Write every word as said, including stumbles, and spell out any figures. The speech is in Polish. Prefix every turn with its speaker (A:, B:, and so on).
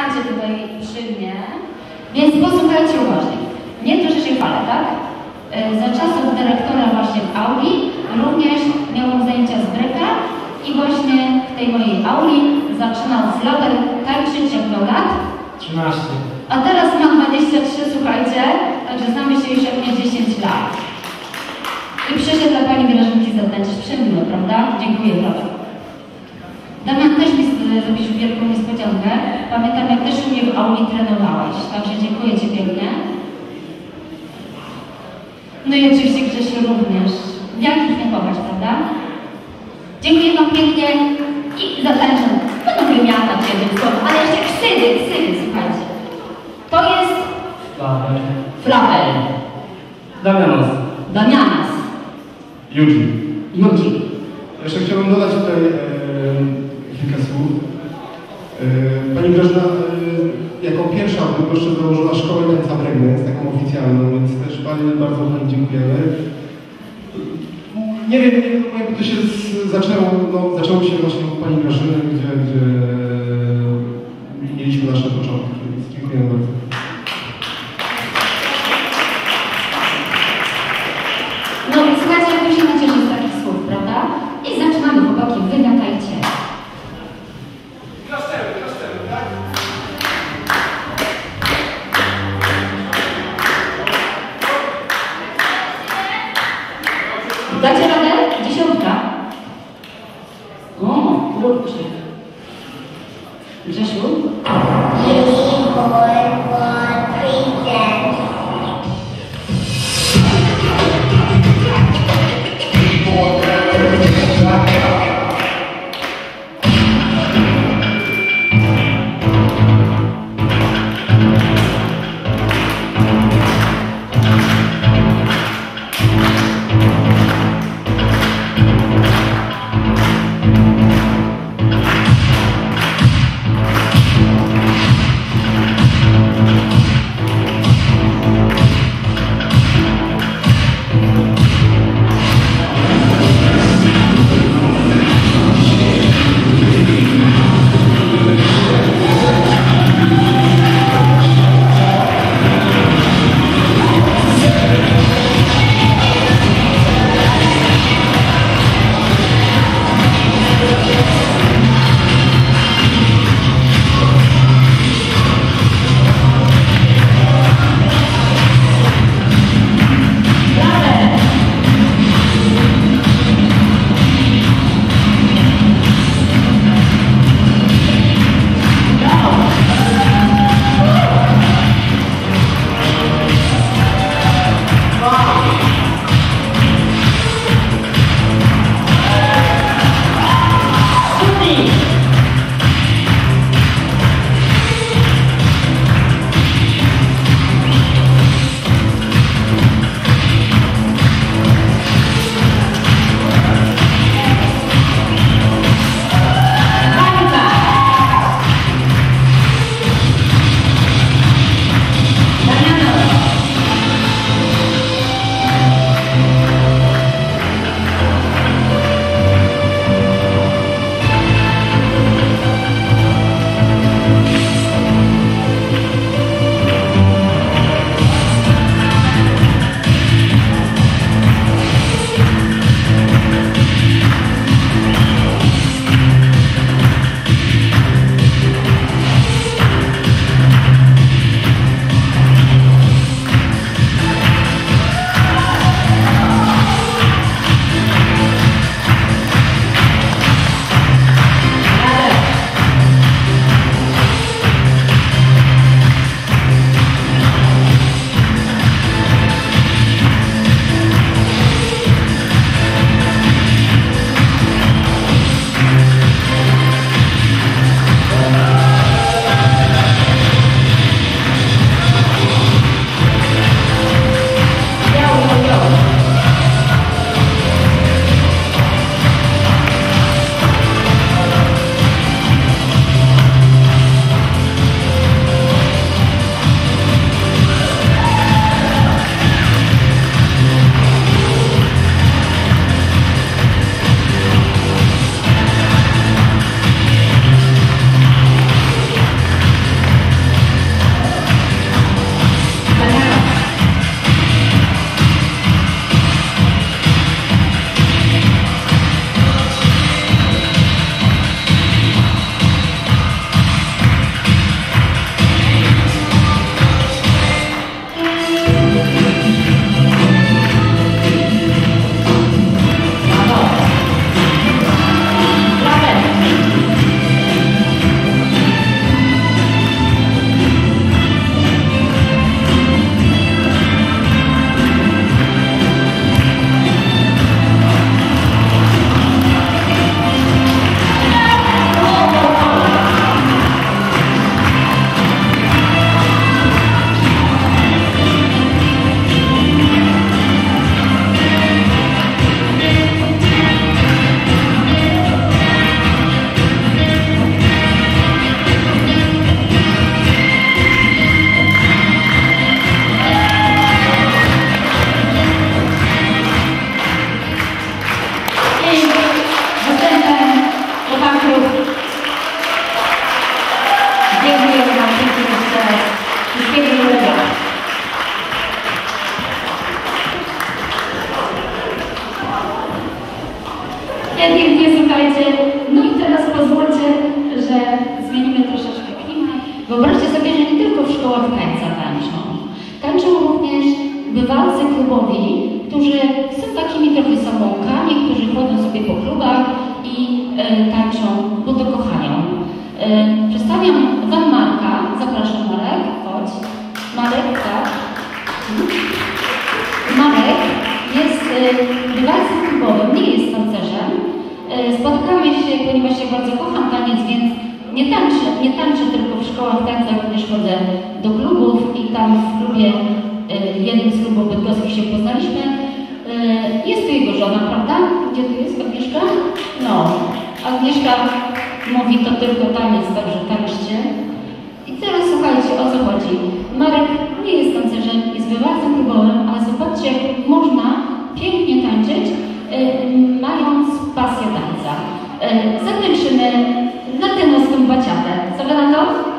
A: stańcie tutaj przy mnie. Więc posłuchajcie uważnie. Nie to, że się chwalę, tak? Za czasów dyrektora właśnie w auli również miałam zajęcia z breaka i właśnie w tej mojej auli zaczynał flaper tańczyć jak miał lat.
B: trzynaście.
A: A teraz mam dwadzieścia trzy, słuchajcie, także znamy się już jak mnie dziesięć lat. I przyszedł dla pani Grażynki zatańczyć. Przemiłe, prawda? Dziękuję bardzo. Damian, też mi zrobisz wielką niespodziankę. Pamiętam, jak też u mnie w auli trenowałeś, także dziękuję ci pięknie. No i oczywiście Grzesiu również. Jak ich nie kochać, prawda? Dziękuję wam pięknie i zatańczę. Będą wymiatać jednym słowem, ale jeszcze ksywy, ksywy, słuchajcie. To jest...
B: Flaper.
A: Flaper.
B: Damianas.
A: Damianas.
C: Judzi.
A: Judzi.
C: Jeszcze chciałbym dodać tutaj e, kilka słów. E, Pani Grażyna e, jako pierwsza w Bydgoszczy założyła szkołę tańca breakdance, taką oficjalną, więc też bardzo, bardzo Pani dziękujemy. Nie wiem, nie wiem jakby to się z, zaczęło, no, zaczęło się właśnie u Pani Grażyny, gdzie, gdzie mieliśmy nasze początki, więc dziękujemy bardzo.
A: No słuchajcie, jak my się nacieszy z takich słów, prawda? I zaczynamy chłopaki, wymiatajcie.
C: Klaszczemy, klaszczemy, tak?
A: Dacie radę? Dziesiątka. O, kurczę. Grzesiu?
D: We'll be right back.
A: klubowi, którzy są takimi trochę samoułkami, którzy chodzą sobie po klubach i e, tańczą, bo to kochają. E, przedstawiam Wam Marka. Zapraszam, Marek. Chodź. Marek, tak. Marek jest e, bywalcem klubowym, nie jest tancerzem. E, spotykamy się, ponieważ ja bardzo kocham taniec, więc nie tańczę, nie tańczę tylko w szkołach tańca, również chodzę do klubów i tam w klubie, e, jednym z klubów bydgoskich się poznaliśmy. E, jest tu jego żona, prawda? Gdzie tu jest Agnieszka? No, Agnieszka mówi to tylko taniec, także tańczcie. I teraz słuchajcie, o co chodzi. Marek nie jest tancerzem, jest bywalcem klubowym, ale zobaczcie, jak można pięknie tańczyć, e, mając pasję tańca. E, zatańczymy latynoską baciatę. Co wy na to?